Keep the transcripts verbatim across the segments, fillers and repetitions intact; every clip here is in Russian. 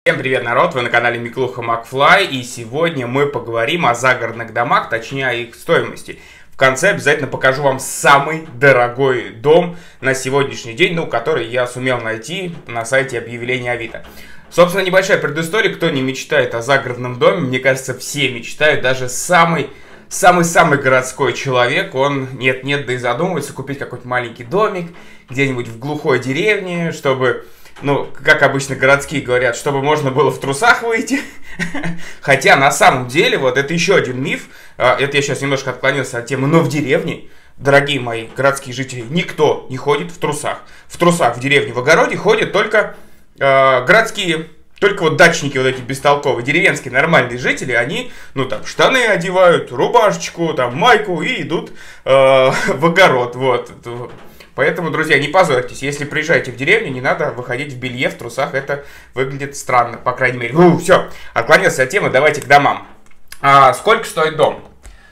Всем привет, народ! Вы на канале Миклуха Макфлай, и сегодня мы поговорим о загородных домах, точнее о их стоимости. В конце обязательно покажу вам самый дорогой дом на сегодняшний день, ну, который я сумел найти на сайте объявления Авито. Собственно, небольшая предыстория, кто не мечтает о загородном доме, мне кажется, все мечтают, даже самый... Самый-самый городской человек, он нет-нет, да и задумывается купить какой-то маленький домик где-нибудь в глухой деревне, чтобы, ну, как обычно городские говорят, чтобы можно было в трусах выйти. Хотя на самом деле, вот это еще один миф, это я сейчас немножко отклонился от темы, но в деревне, дорогие мои городские жители, никто не ходит в трусах. В трусах в деревне, в огороде ходят только э, городские. Только вот дачники вот эти бестолковые, деревенские нормальные жители, они, ну там, штаны одевают, рубашечку, там, майку и идут э, в огород, вот. Поэтому, друзья, не позорьтесь, если приезжаете в деревню, не надо выходить в белье, в трусах, это выглядит странно, по крайней мере. Ну, все, отклонился от темы, давайте к домам. А, сколько стоит дом?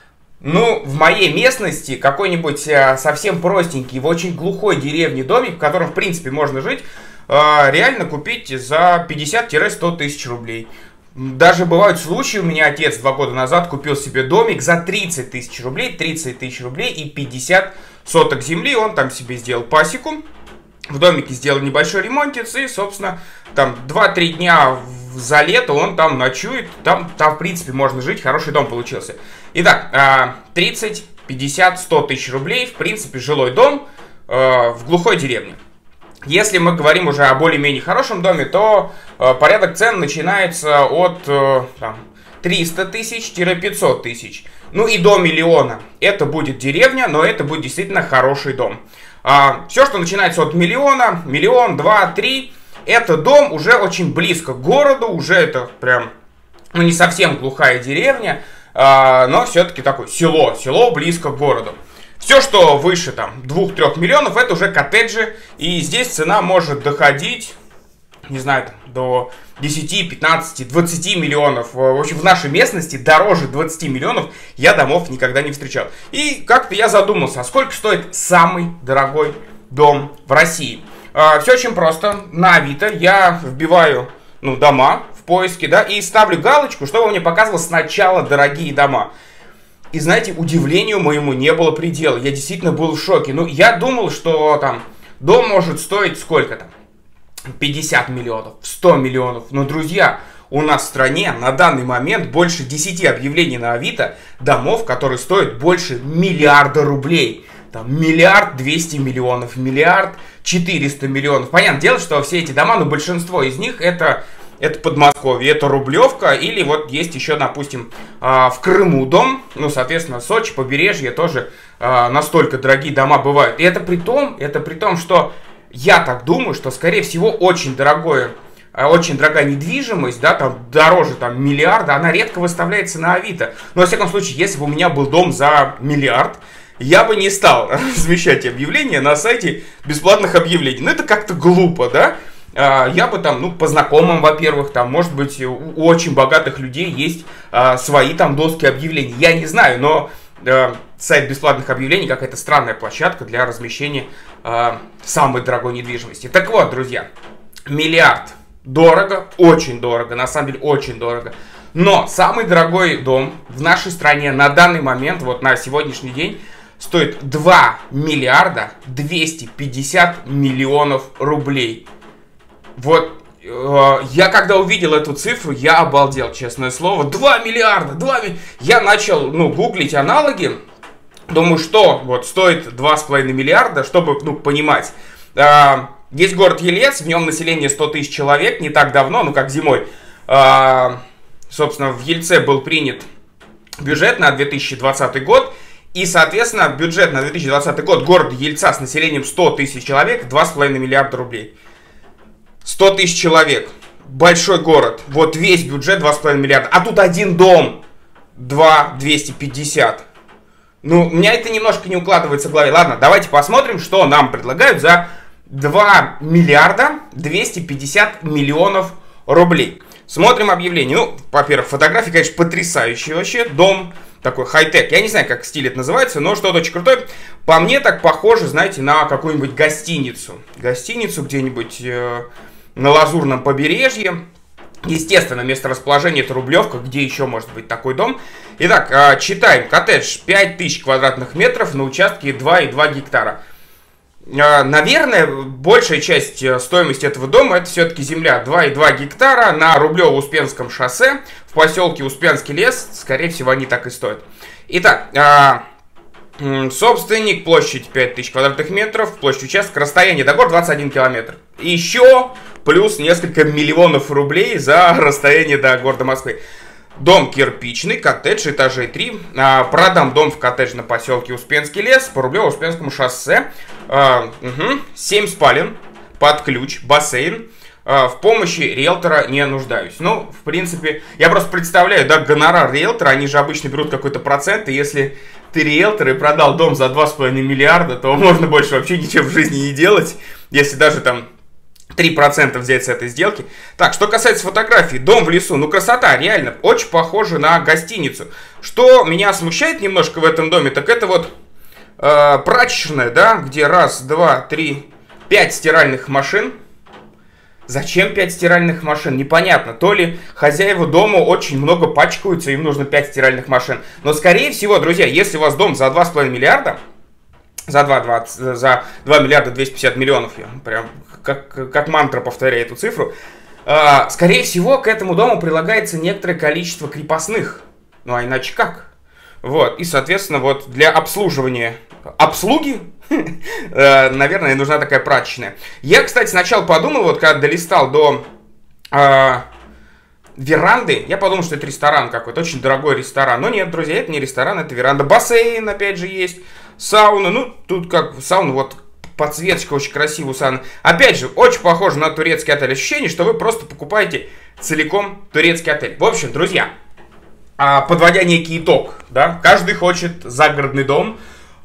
Ну, в моей местности какой-нибудь а, совсем простенький, в очень глухой деревне домик, в котором, в принципе, можно жить, реально купить за пятьдесят-сто тысяч рублей. Даже бывают случаи, у меня отец два года назад купил себе домик за тридцать тысяч рублей, тридцать тысяч рублей и пятьдесят соток земли, он там себе сделал пасеку, в домике сделал небольшой ремонтец и, собственно, там два-три дня за лето он там ночует, там, там, в принципе, можно жить, хороший дом получился. Итак, тридцать, пятьдесят, сто тысяч рублей, в принципе, жилой дом в глухой деревне. Если мы говорим уже о более-менее хорошем доме, то э, порядок цен начинается от э, там, триста тысяч-пятьсот тысяч. Ну и до миллиона. Это будет деревня, но это будет действительно хороший дом. А, все, что начинается от миллиона, миллион, два, три, это дом уже очень близко к городу, уже это прям, ну не совсем глухая деревня, а, но все-таки такое село, село близко к городу. Все, что выше там двух-трёх миллионов, это уже коттеджи, и здесь цена может доходить, не знаю, там, до десяти, пятнадцати, двадцати миллионов. В общем, в нашей местности дороже двадцати миллионов я домов никогда не встречал. И как-то я задумался, а сколько стоит самый дорогой дом в России? А, все очень просто. На Авито я вбиваю, ну, дома в поиске, да, и ставлю галочку, чтобы мне показывало сначала дорогие дома. И, знаете, удивлению моему не было предела. Я действительно был в шоке. Ну, я думал, что там дом может стоить сколько там? пятьдесят миллионов, сто миллионов. Но, друзья, у нас в стране на данный момент больше десяти объявлений на Авито домов, которые стоят больше миллиарда рублей. Там миллиард двести миллионов, миллиард четыреста миллионов. Понятное дело, что все эти дома, ну, большинство из них это... Это Подмосковье, это Рублевка, или вот есть еще, допустим, в Крыму дом, ну, соответственно, Сочи, побережье тоже настолько дорогие дома бывают. И это при том, это при том, что я так думаю, что, скорее всего, очень дорогое, очень дорогая недвижимость, да, там дороже там миллиарда, она редко выставляется на Авито. Но, во всяком случае, если бы у меня был дом за миллиард, я бы не стал размещать объявления на сайте бесплатных объявлений. Ну, это как-то глупо, да? Я бы там, ну, по знакомым, во-первых, там, может быть, у очень богатых людей есть а, свои там доски объявлений. Я не знаю, но а, сайт бесплатных объявлений какая-то странная площадка для размещения а, самой дорогой недвижимости. Так вот, друзья, миллиард. Дорого, очень дорого, на самом деле очень дорого. Но самый дорогой дом в нашей стране на данный момент, вот на сегодняшний день, стоит два миллиарда двести пятьдесят миллионов рублей. Вот, э, я когда увидел эту цифру, я обалдел, честное слово. два миллиарда, два миллиарда. Я начал, ну, гуглить аналоги. Думаю, что вот стоит два с половиной миллиарда, чтобы, ну, понимать. Э, есть город Елец, в нем население сто тысяч человек, не так давно, ну, как зимой. Э, собственно, в Ельце был принят бюджет на две тысячи двадцатый год. И, соответственно, бюджет на две тысячи двадцатый год города Ельца с населением сто тысяч человек, два с половиной миллиарда рублей. сто тысяч человек, большой город, вот весь бюджет два с половиной миллиарда, а тут один дом, два двести пятьдесят. Ну, у меня это немножко не укладывается в голове. Ладно, давайте посмотрим, что нам предлагают за два миллиарда двести пятьдесят миллионов рублей. Смотрим объявление. Ну, во-первых, фотографии, конечно, потрясающие вообще, дом такой хай-тек. Я не знаю, как стиль это называется, но что-то очень крутое. По мне так похоже, знаете, на какую-нибудь гостиницу. Гостиницу где-нибудь... Э на Лазурном побережье. Естественно, месторасположение — это Рублевка, где еще может быть такой дом. Итак, читаем. Коттедж пять тысяч квадратных метров на участке два и два гектара. Наверное, большая часть стоимости этого дома — это все-таки земля. два и два гектара на Рублево-Успенском шоссе в поселке Успенский лес. Скорее всего, они так и стоят. Итак, собственник, площадь пять тысяч квадратных метров, площадь участка, расстояние до города двадцать один километр. Еще плюс несколько миллионов рублей за расстояние до города Москвы. Дом кирпичный, коттедж, этажей три. А, продам дом в коттедж на поселке Успенский лес по Рублево-Успенскому шоссе. А, угу, семь спален, под ключ, бассейн. А, в помощи риэлтора не нуждаюсь. Ну, в принципе, я просто представляю, да, гонорар риэлтора, они же обычно берут какой-то процент, и если ты риэлтор и продал дом за два с половиной миллиарда, то можно больше вообще ничего в жизни не делать, если даже там три процента взять с этой сделки. Так, что касается фотографий, дом в лесу, ну красота, реально, очень похоже на гостиницу. Что меня смущает немножко в этом доме, так это вот э, прачечная, да, где раз, два, три, пять стиральных машин. Зачем пять стиральных машин? Непонятно. То ли хозяева дома очень много пачкаются, им нужно пять стиральных машин. Но скорее всего, друзья, если у вас дом за два с половиной миллиарда, за два, двадцать, за два миллиарда двести пятьдесят миллионов, я прям как, как мантра повторяю эту цифру, э, скорее всего, к этому дому прилагается некоторое количество крепостных. Ну а иначе как? Вот, и, соответственно, вот для обслуживания обслуги, наверное, нужна такая прачечная. Я, кстати, сначала подумал, вот когда долистал до э, веранды, я подумал, что это ресторан какой-то, очень дорогой ресторан. Но нет, друзья, это не ресторан, это веранда. Бассейн, опять же, есть. Сауна, ну, тут как сауна, вот подсветочка очень красивая у сауны. Опять же, очень похоже на турецкий отель. Ощущение, что вы просто покупаете целиком турецкий отель. В общем, друзья, подводя некий итог, да, каждый хочет загородный дом.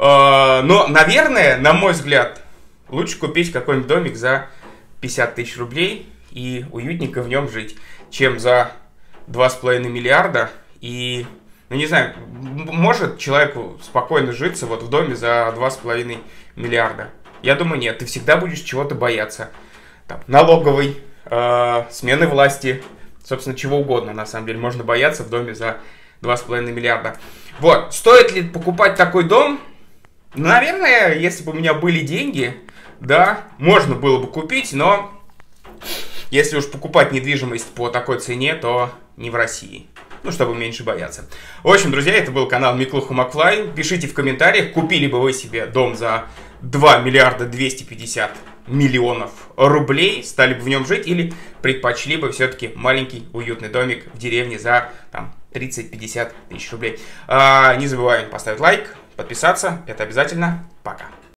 Но, наверное, на мой взгляд, лучше купить какой-нибудь домик за пятьдесят тысяч рублей и уютненько в нем жить, чем за два с половиной миллиарда. И, ну не знаю, может человеку спокойно житься вот в доме за два с половиной миллиарда? Я думаю, нет. Ты всегда будешь чего-то бояться. Там, налоговой, э, смены власти, собственно, чего угодно, на самом деле, можно бояться в доме за два с половиной миллиарда. Вот, стоит ли покупать такой дом? Наверное, если бы у меня были деньги, да, можно было бы купить, но если уж покупать недвижимость по такой цене, то не в России. Ну, чтобы меньше бояться. В общем, друзья, это был канал Миклуха Макфлай. Пишите в комментариях, купили бы вы себе дом за два миллиарда двести пятьдесят миллионов рублей, стали бы в нем жить, или предпочли бы все-таки маленький уютный домик в деревне за там тридцать-пятьдесят тысяч рублей. А, не забываем поставить лайк, подписаться, это обязательно. Пока.